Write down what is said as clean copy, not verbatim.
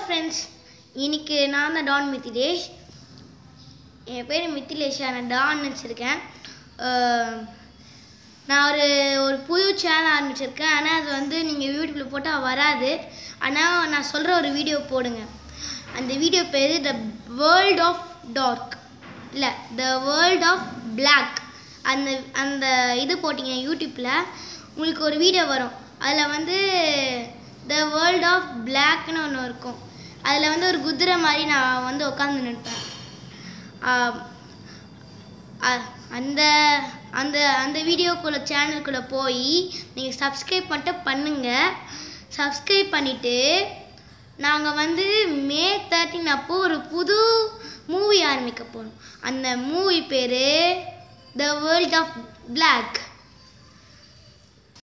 Friends, இன்னைக்கு நான் தான் டான் மித்திலேஷ். என் பேர் மித்திலேஷ், நான் டான் வச்சுருக்கேன். நான் ஒரு புது சேனல் ஆரம்பிச்சிருக்கேன். ஆனால் அது வந்து நீங்கள் யூடியூப்பில் போட்டால் வராது. ஆனால் நான் சொல்கிற ஒரு வீடியோ போடுங்க. அந்த வீடியோ பேர் த வேர்ல்ட் ஆஃப் டார்க், இல்லை த வேர்ல்ட் ஆஃப் பிளாக். அந்த இது போட்டிங்க யூடியூப்பில், உங்களுக்கு ஒரு வீடியோ வரும். அதில் வந்து த வேர்ல்ட் ஆஃப் பிளாக்னு ஒன்று இருக்கும். அதில் வந்து ஒரு குதிரை மாதிரி நான் வந்து உட்காந்து நிற்பேன். அந்த அந்த அந்த வீடியோக்குள்ளே சேனலுக்குள்ளே போய் நீங்கள் சப்ஸ்கிரைப் மட்டும் பண்ணுங்கள். சப்ஸ்கிரைப் பண்ணிவிட்டு நாங்கள் வந்து May 13 அப்போ ஒரு புது மூவி ஆரம்பிக்க போகிறோம். அந்த மூவி பேர் த வேர்ல்ட் ஆஃப் பிளாக்.